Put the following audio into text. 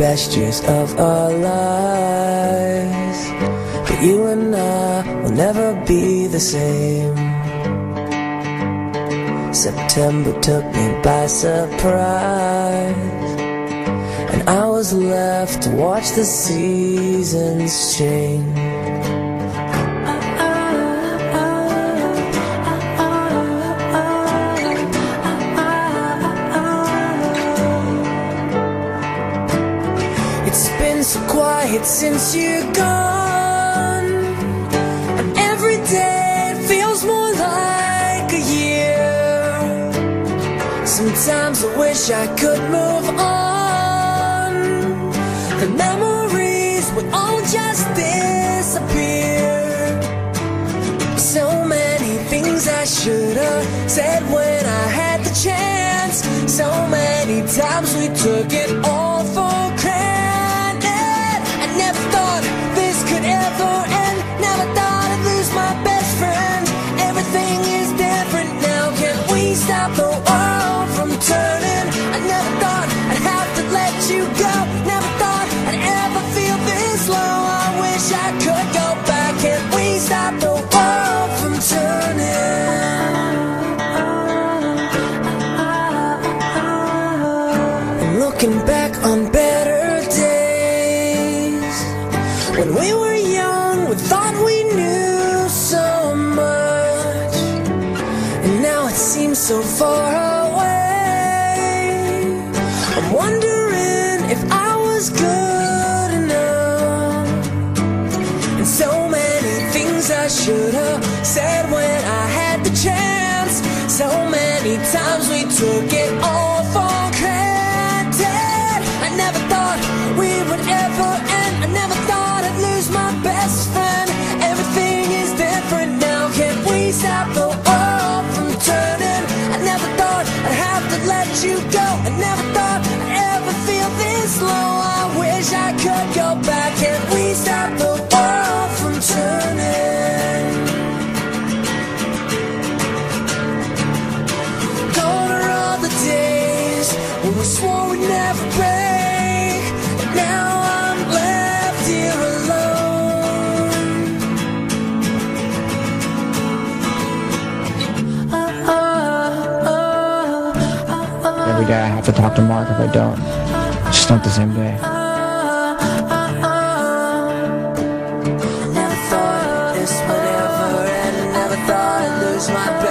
best years of our lives, but you and I will never be the same. September took me by surprise, and I was left to watch the seasons change. It's been so quiet since you're gone, and every day it feels more like a year. Sometimes I wish I could move on, the memories would all just disappear. So many things I should have said when I had the chance. So many times we took it all for granted. I never thought this could ever end. Never thought I'd lose my best friend. Everything is different now. Can we stop the world from turning? I never thought I'd have to let you go. Never thought I'd ever feel this low. I wish I could go back. Can we stop the world from turning? Looking back on better days, when we were young, we thought we knew so much, and now it seems so far away. I'm wondering if I was good enough, and so many things I should have said when I had the chance. So many times we took it all for granted. I never thought we would ever end. I never thought I'd lose my best friend. Everything is different now. Can we stop the world from turning? I never thought I'd have to let you go. I never thought I'd ever feel this low. I wish I could go back. Can we stop the world from turning? Gone are all the days when we swore we'd never break, and now I'm left here alone. Every day I have to talk to Mark. If I don't, it's just not the same day. Never thought this would ever end. Never thought I'd lose my best